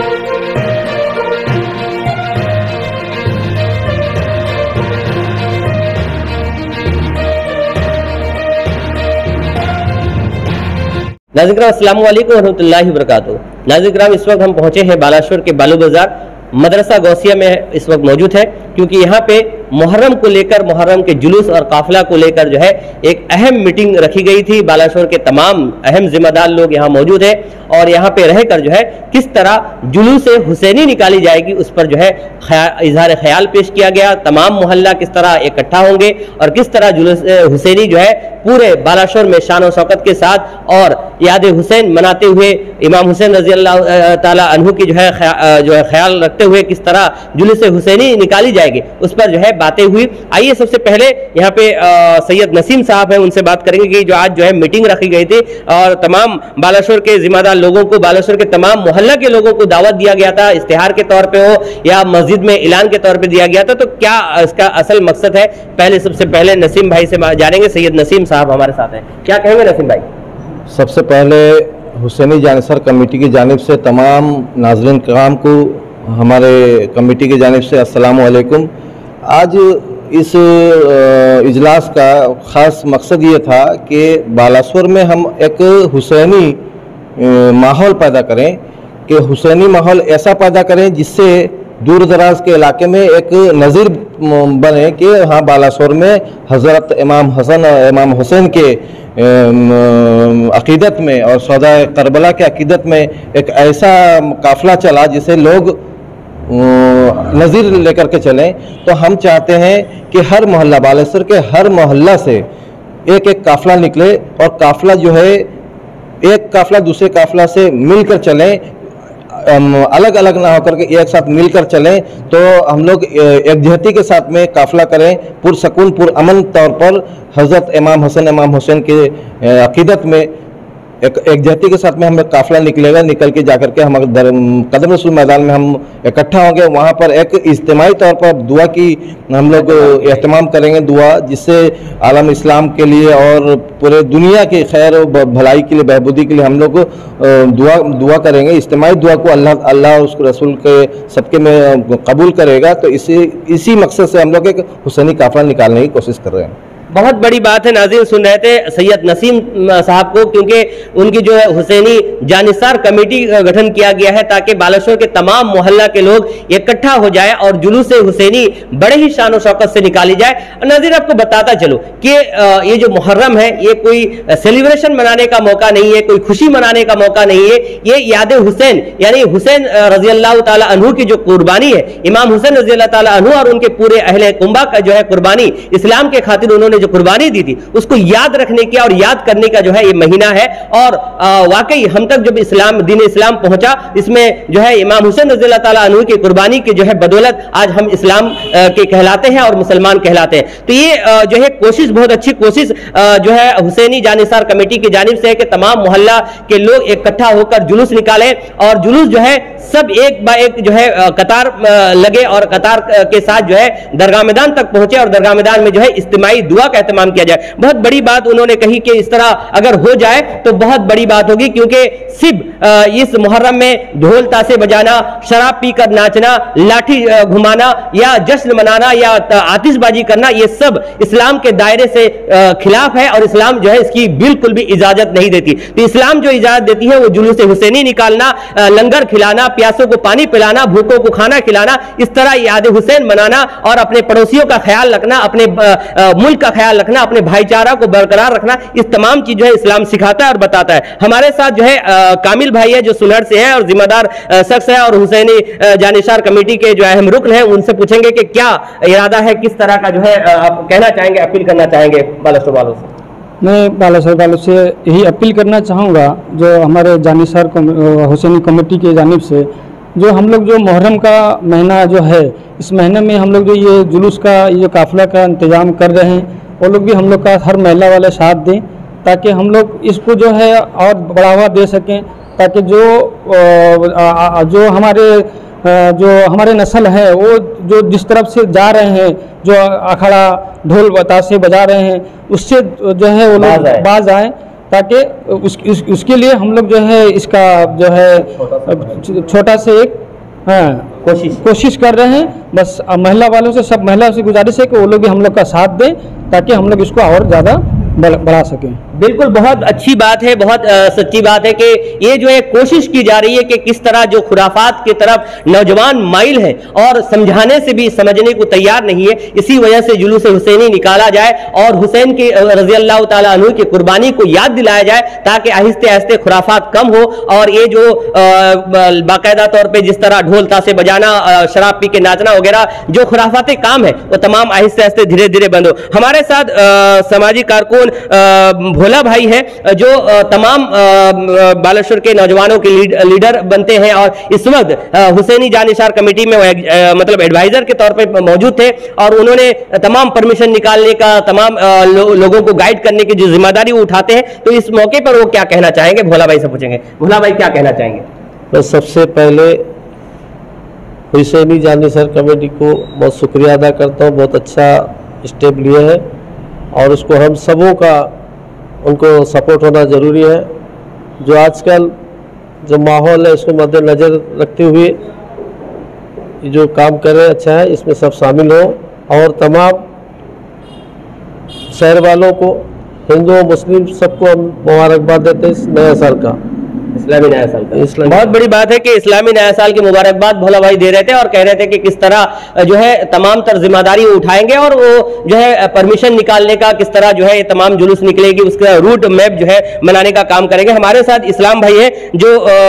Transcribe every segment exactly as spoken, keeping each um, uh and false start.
नाज़रीन अस्सलामु अलैकुम रहमतुल्लाहि व बरकातुहू। नाज़रीन इस वक्त हम पहुंचे हैं बालाश्वर के बालू बाजार मदरसा गौसिया में इस वक्त मौजूद है, क्योंकि यहाँ पे मुहर्रम को लेकर, मुहर्रम के जुलूस और काफिला को लेकर जो है एक अहम मीटिंग रखी गई थी। बालाश्वर के तमाम अहम जिम्मेदार लोग यहाँ मौजूद हैं और यहाँ पे रहकर जो है किस तरह जुलूस हुसैनी निकाली जाएगी उस पर जो है इजहार ख्याल पेश किया गया। तमाम मोहल्ला किस तरह इकट्ठा होंगे और किस तरह जुलूस हुसैनी जो है पूरे बालाश्वर में शान और शौकत के साथ और याद हुसैन मनाते हुए इमाम हुसैन रजी अल्लाह ताला अन्हु की जो है जो है ख्याल रखते हुए किस तरह जुलूस हुसैनी निकाली जाएगी उस पर जो है बातें हुई। आइए सबसे पहले यहाँ पे सैयद नसीम साहब हैं, उनसे बात करेंगे कि जो आज जो है मीटिंग रखी गई थी और तमाम बालाश्वर के जिम्मेदार लोगों को, बालाश्वर के तमाम मोहल्ला के लोगों को दावत दिया गया था, इश्तिहार के तौर पे हो या मस्जिद में ऐलान के तौर पे दिया गया था, तो क्या इसका असल मकसद है? पहले सबसे पहले नसीम भाई से जानेंगे। सैयद नसीम साहब हमारे साथ हैं, क्या कहेंगे नसीम भाई? सबसे पहले हुसैनी जानिसार कमेटी की जानिब से तमाम नाज़रीन कराम को हमारे कमेटी की जानिब से अस्सलाम वालेकुम। आज इस इजलास का ख़ास मकसद ये था कि बालाश्वर में हम एक हुसैनी माहौल पैदा करें, कि हुसैनी माहौल ऐसा पैदा करें जिससे दूर दराज के इलाके में एक नज़ीर बने कि हाँ बालाश्वर में हज़रत इमाम हसन और इमाम हुसैन के अक़ीदत में और सौदा करबला के अक़ीदत में एक ऐसा काफ़िला चला जिसे लोग नज़ीर लेकर के चलें। तो हम चाहते हैं कि हर मोहल्ला, बालाश्वर के हर मोहल्ला से एक एक काफ़िला निकले और काफ़िला जो है एक काफ़िला दूसरे काफ़िला से मिलकर चलें, अलग अलग ना होकर के एक साथ मिलकर चलें। तो हम लोग एकजहती के साथ में काफ़िला करें, पुरसकून पुरअमन तौर पर हज़रत इमाम हसन इमाम हुसैन के अक़ीदत में एक एकजहती के साथ में हम काफ़िला निकलेगा। निकल के जाकर के हम कदम रसूल मैदान में हम इकट्ठा होंगे, वहाँ पर एक इज्तिमाई तौर पर दुआ की हम लोग एहतमाम करेंगे, दुआ जिससे आलम इस्लाम के लिए और पूरे दुनिया के खैर भलाई के लिए, बहबूदी के लिए हम लोग दुआ दुआ करेंगे। इज्तिमाई दुआ को अल्लाह अल्लाह उसके रसूल के सबके में कबूल करेगा। तो इसी इसी मकसद से हम लोग एक हुसैनी काफ़िला निकालने की कोशिश कर रहे हैं। बहुत बड़ी बात है। नाज़रीन सुन रहे थे सैयद नसीम साहब को, क्योंकि उनकी जो है हुसैनी जानिसार कमेटी का गठन किया गया है ताकि बालाश्वर के तमाम मोहल्ला के लोग इकट्ठा हो जाए और जुलूस हुसैनी बड़े ही शान और शौकत से निकाली जाए। नाज़रीन आपको बताता चलो कि ये जो मुहर्रम है ये कोई सेलिब्रेशन मनाने का मौका नहीं है, कोई खुशी मनाने का मौका नहीं है। ये याद हुसैन यानी हुसैन रजी अल्लाह ताला अन्हु की जो कुर्बानी है, इमाम हुसैन रजी अल्लाह ताला अन्हु और उनके पूरे अहले कुंबा का जो है कुर्बानी, इस्लाम के खातिर उन्होंने जो कुर्बानी दी थी उसको याद रखने की और याद करने का जो है ये महीना है। और वाकई हम तक जब इस्लाम दीन इस्लाम पहुंचा, इसमें जो है इमाम हुसैन रज़ी अल्लाह ताला अन्हु की कुर्बानी की जो है बदौलत आज हम इस्लाम के कहलाते हैं और मुसलमान कहलाते हैं। तो ये जो है कोशिश, बहुत अच्छी कोशिश जो है हुसैनी जानिसार कमेटी की जानिब से है कि तमाम मोहल्ला के लोग इकट्ठा होकर जुलूस निकालें और जुलूस जो है सब एक बा एक जो है कतार लगे और कतार के साथ जो है दरगाह मैदान तक पहुंचे और दरगाह मैदान में जो है इज्तिमाई दुआ का एहतमाम किया जाए। बहुत बड़ी बात उन्होंने कही कि इस तरह अगर हो जाए तो बहुत बड़ी बात होगी, क्योंकि सिर्फ इस मुहर्रम में ढोल तासे बजाना, शराब पीकर नाचना, लाठी घुमाना या जश्न मनाना या आतिशबाजी करना, ये सब इस्लाम के दायरे से खिलाफ है और इस्लाम जो है इसकी बिल्कुल भी इजाजत नहीं देती। तो इस्लाम जो इजाजत देती है वो जुलूस हुसैनी निकालना, लंगर खिलाना, प्यासों को पानी पिलाना, भूखों को खाना खिलाना, इस तरह याद हुसैन मनाना और अपने पड़ोसियों का ख्याल रखना, अपने मुल्क का ख्याल रखना, अपने भाईचारा को बरकरार रखना, इस तमाम चीज जो है इस्लाम सिखाता है और बताता है। हमारे साथ जो है आ, कामिल भाई है जो सुनहर से है और जिम्मेदार शख्स है और हुसैनी जानिसार कमेटी के जो अहम रुकन है, उनसे पूछेंगे कि क्या इरादा है, किस तरह का जो है आप कहना चाहेंगे, अपील करना चाहेंगे बालाश्वर वालों से? मैं बालाश्वर वालों से यही अपील करना चाहूँगा, जो हमारे जानिसार हुसैनी कमेटी की जानिब से जो हम लोग जो मुहर्रम का महीना जो है, इस महीने में हम लोग जो ये जुलूस का, ये काफ़िला का इंतज़ाम कर रहे हैं, वो लोग भी हम लोग का हर महिला वाले साथ दें ताकि हम लोग इसको जो है और बढ़ावा दे सकें, ताकि जो जो हमारे जो हमारे नस्ल है वो जो जिस तरफ से जा रहे हैं, जो अखाड़ा ढोल बतासे बजा रहे हैं, उससे जो है वो लोग बाज आए ताकि उस, उस, उसके लिए हम लोग जो है इसका जो है छोटा से एक हाँ कोशिश कोशिश कर रहे हैं। बस महिला वालों से सब महिला से गुजारिश है कि वो लोग भी हम लोग का साथ दें ताकि हम लोग इसको और ज़्यादा बढ़ा सकें। बिल्कुल, बहुत अच्छी बात है, बहुत आ, सच्ची बात है कि ये जो है कोशिश की जा रही है कि किस तरह जो खुराफात की तरफ नौजवान माइल है और समझाने से भी समझने को तैयार नहीं है, इसी वजह से जुलूस हुसैनी निकाला जाए और हुसैन की रजी अल्लाह ताला अन्हु की कुर्बानी को याद दिलाया जाए ताकि आहिस्ते आहिस्ते खुराफात कम हो और ये जो बाकायदा तौर पर जिस तरह ढोल ताशे बजाना, शराब पी के नाचना वगैरह जो खुराफाती काम है वो तमाम आहिस्ते आहिस्ते धीरे धीरे बंद हो। हमारे साथ आ, सामाजिक कारकुन भोला भाई है जो तमाम बालेश्वर के नौजवानों के लीड, लीडर बनते हैं और इस वक्त हुसैनी जानिसार कमेटी में मतलब एडवाइजर के तौर पर मौजूद थे और उन्होंने तमाम परमिशन निकालने का, तमाम लो, लोगों को गाइड करने की जो जिम्मेदारी वो उठाते हैं, तो इस मौके पर वो क्या कहना चाहेंगे, भोला भाई से पूछेंगे। भोला भाई क्या कहना चाहेंगे? मैं सबसे पहले हुसैनी जानिसार कमेटी को बहुत शुक्रिया अदा करता हूँ, बहुत अच्छा स्टेप लिए है और उसको हम सबों का उनको सपोर्ट होना ज़रूरी है। जो आजकल जो माहौल है उसको मद्देनज़र रखते हुए जो काम कर रहे हैं अच्छा है, इसमें सब शामिल हो और तमाम शहर वालों को, हिंदू मुस्लिम सबको हम मुबारकबाद देते हैं इस नए साल का, इस्लामी नया साल का। बहुत बड़ी बात है कि इस्लामी नया साल की मुबारकबाद भोला भाई दे रहे थे और कह रहे थे कि किस तरह जो है तमाम तर जिम्मेदारी उठाएंगे और वो जो है परमिशन निकालने का किस तरह जो है तमाम जुलूस निकलेगी उसका रूट मैप जो है बनाने का काम करेंगे। हमारे साथ इस्लाम भाई है जो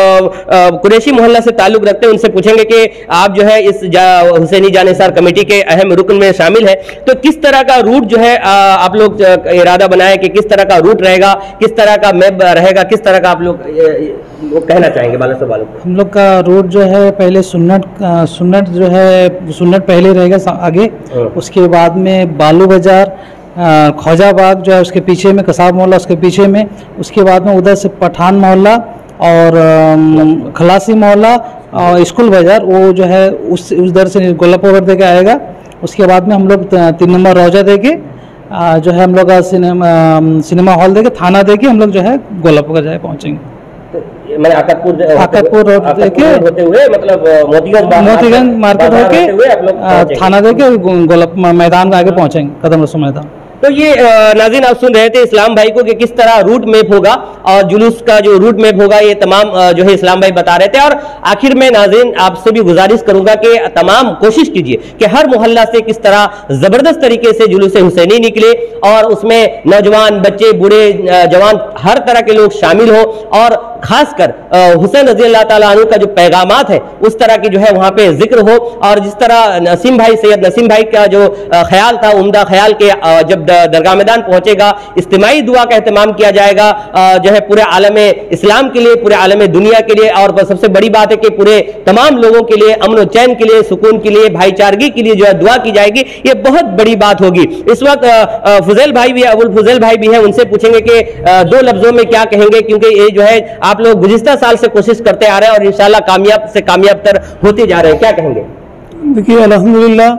कुरैशी मोहल्ला से ताल्लुक रखते हैं, उनसे पूछेंगे कि आप जो है इस जा, हुसैनी जानिसार कमेटी के अहम रुकन में शामिल है, तो किस तरह का रूट जो है आप लोग इरादा बनाए कि किस तरह का रूट रहेगा, किस तरह का मैप रहेगा, किस तरह का आप लोग वो कहना चाहेंगे बालेश्वर वालों को? हम लोग का रोड जो है पहले सुन्नत सुन्नत जो है सुन्नत पहले रहेगा आगे, उसके बाद में बालू बाजार, ख्वाजा बाग जो है उसके पीछे में, कसाब मोहल्ला उसके पीछे में, उसके बाद में उधर से पठान मोहल्ला और खलासी मोहल्ला और स्कूल बाजार वो जो है उस उधर से गोलापुर दे के आएगा। उसके बाद में हम लोग तीन नंबर रोजा दे के जो है हम लोग सिनेमा सिनेमा हॉल दे के थाना दे के हम लोग जो है गोलापुर जाए पहुँचेंगे। मैंने आकतपुर आकतपुर रोड देके होते हुए मतलब मोतीगंज मोतीगंज मार्केट होके थाना देके गोलप मैदान में आगे पहुंचेंगे, कदम रसूल मैदान। तो ये नाज़रीन आप सुन रहे थे इस्लाम भाई को कि किस तरह रूट मैप होगा और जुलूस का जो रूट मैप होगा ये तमाम जो है इस्लाम भाई बता रहे थे। और आखिर में नाज़रीन आपसे भी गुजारिश करूंगा कि तमाम कोशिश कीजिए कि हर मोहल्ला से किस तरह जबरदस्त तरीके से जुलूस हुसैनी निकले और उसमें नौजवान, बच्चे, बूढ़े, जवान, हर तरह के लोग शामिल हो और खासकर हुसैन रजी अल्लाह ताला अन्हु का जो पैगामात है उस तरह की जो है वहां पे जिक्र हो। और जिस तरह नसीम भाई, सैयद नसीम भाई का जो ख्याल था, उम्दा ख्याल के जब दरगाह मैदान पहुंचेगा इज्तिमाई दुआ का एहतमाम किया जाएगा जो है पूरे आलम इस्लाम के लिए, पूरे आलम दुनिया के लिए। और सबसे बड़ी बात है कि पूरे तमाम लोगों के लिए अमन और चैन के लिए, सुकून के लिए, भाईचारगी के लिए जो है दुआ की जाएगी। ये बहुत बड़ी बात होगी। इस वक्त फुजैल भाई भी, अबुल फुजैल भाई भी है, उनसे पूछेंगे कि दो लफ्जों में क्या कहेंगे, क्योंकि ये जो है आप लोग गुज़िश्ता साल से कोशिश करते आ रहे हैं और इंशाल्लाह कामयाब से कामयाब तर होते जा रहे हैं, क्या कहेंगे? देखिए अल्हम्दुलिल्लाह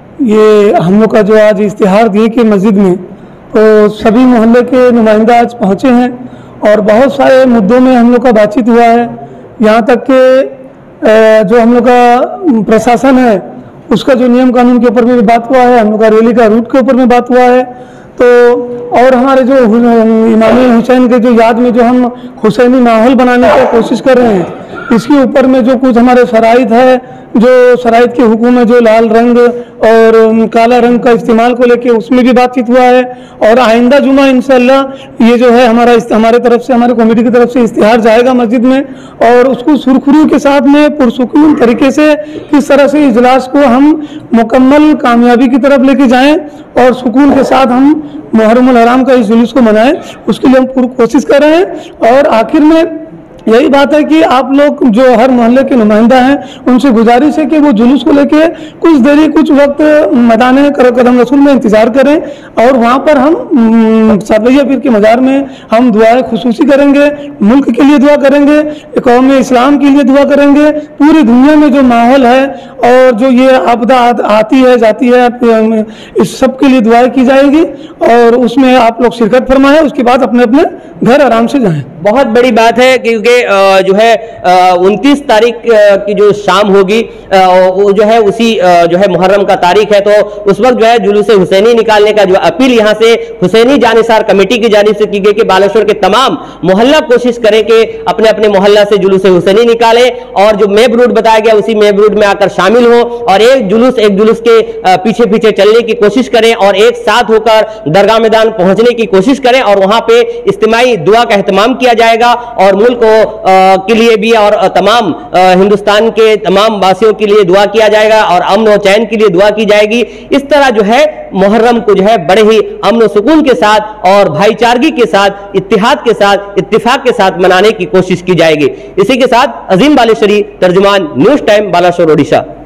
ये हम लोग का जो आज इश्तिहार दिए कि मस्जिद में, तो सभी मोहल्ले के नुमाइंदा आज पहुँचे हैं और बहुत सारे मुद्दों में हम लोग का बातचीत हुआ है। यहाँ तक कि जो हम लोग का प्रशासन है उसका जो नियम कानून के ऊपर भी बात हुआ है, हम लोग का रैली का रूट के ऊपर में बात हुआ है। तो और हमारे जो इमाम हुसैन के जो याद में जो हम हुसैनी माहौल बनाने की कोशिश कर रहे हैं, इसके ऊपर में जो कुछ हमारे शराइत है, जो शराइत के हुक्म में जो लाल रंग और काला रंग का इस्तेमाल को लेके उसमें भी बातचीत हुआ है। और आइंदा जुमा इंशाल्लाह ये जो है हमारा हमारे तरफ से, हमारे कमेटी की तरफ से इश्तिहार जाएगा मस्जिद में और उसको सुरखुरू के साथ में पुरसुकून तरीके से किस तरह से इजलास को हम मुकम्मल कामयाबी की तरफ लेके जाएं और सुकून के साथ हम मुहर्रम अल हराम का इस जुलूस को मनाएं, उसके लिए हम पूरी कोशिश कर रहे हैं। और आखिर में यही बात है कि आप लोग जो हर मोहल्ले के नुमाइंदा हैं उनसे गुजारिश है कि वो जुलूस को लेके कुछ देरी कुछ वक्त मैदान कदम रसूल में इंतज़ार करें और वहाँ पर हम सातवैया पीर के मज़ार में हम दुआएं खुसूसी करेंगे, मुल्क के लिए दुआ करेंगे, कौम इस्लाम के लिए दुआ करेंगे। पूरी दुनिया में जो माहौल है और जो ये आपदा आती है जाती है इस सब के लिए दुआएं की जाएगी और उसमें आप लोग शिरकत फरमाएं, उसके बाद अपने अपने घर आराम से जाएं। बहुत बड़ी बात है क्योंकि जो है उनतीस तारीख की जो शाम होगी वो जो है उसी जो है मुहर्रम का तारीख है, तो उस वक्त जो है जुलूस हुसैनी निकालने का जो अपील यहाँ से हुसैनी जानिसार कमेटी की जानिब से की गई कि बालेश्वर के तमाम मोहल्ला कोशिश करें कि अपने अपने मोहल्ला से जुलूस हुसैनी निकालें और जो मेब रूट बताया गया उसी मेब रूट में आकर शामिल हो और एक जुलूस एक जुलूस के पीछे पीछे चलने की कोशिश करें और एक साथ होकर दरगाह मैदान पहुंचने की कोशिश करें और वहां पे इज्तिमाई दुआ का एहतमाम किया जाएगा और मुल्क के लिए भी और तमाम हिंदुस्तान के तमाम वासियों के लिए दुआ किया जाएगा और अमन और चैन के लिए दुआ की जाएगी। इस तरह जो है मुहर्रम को जो है बड़े ही अमन और सुकून के साथ और भाईचारगी के साथ, इत्तिहाद के साथ, इत्तिफाक के साथ मनाने की कोशिश की जाएगी। इसी के साथ अजीम बालेश्वरी, तर्जुमान, न्यूज़ टाइम, बालासोर, ओडिशा।